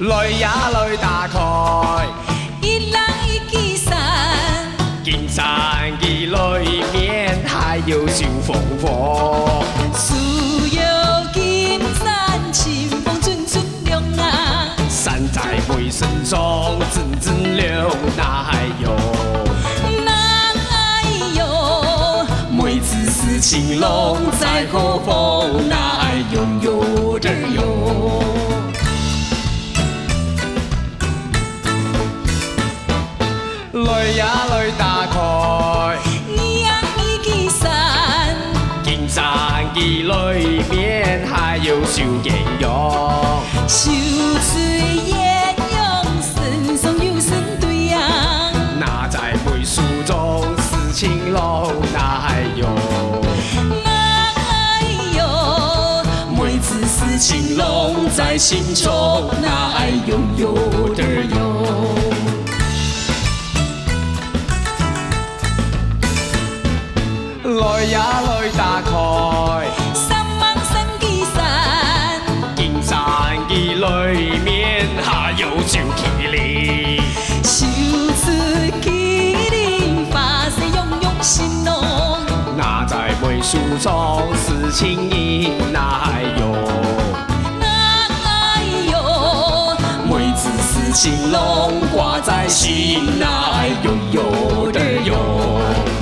来呀来打开， 一人一支伞， 金山的里面还有小凤凰。 树叶金山，清风阵阵凉啊。 山在梅身上，阵阵凉，哪还有？ 哪有？ 梅子是青龙在何方？哪还有这有？来呀来打开， 一人一支伞， 金山的里面还有小艳阳。 秀水艳阳，身上有身对阳。 那在梅树中是青龙，哪还有？ 哪有？ 梅子是青龙在心中，哪还有的有？来呀来打开， 三芒三支伞， 金山的里面还有小麒麟。 秀出麒麟，发色涌涌心浓。 那在梅树中是青衣，哪还有？ 哪有？ 梅子是青龙挂在心，哪还有的有？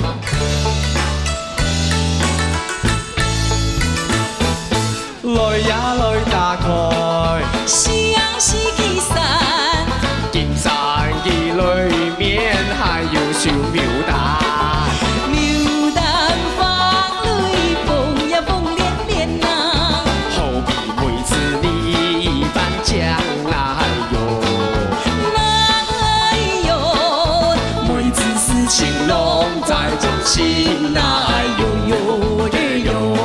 来呀来打开， 西洋是支伞， 金山的里面还有小牡丹。 牡丹花蕊风呀风连连呐。 好比梅子你一般酱，哪还有？ 哪有？ 梅子是青龙在中心，哪还有的有？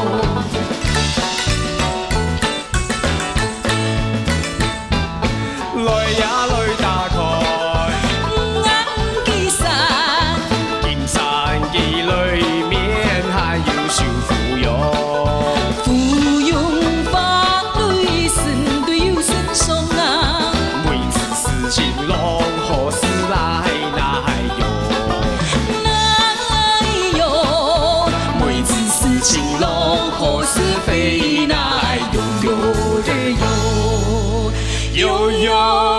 来呀来打开， 五支伞， 金山的里面还有小芙蓉。 芙蓉花蕊身对有身上啊。 梅子是青龙何时来？哪还有？ 哪有？ 梅子是青龙何时飞？哪还有的有？有。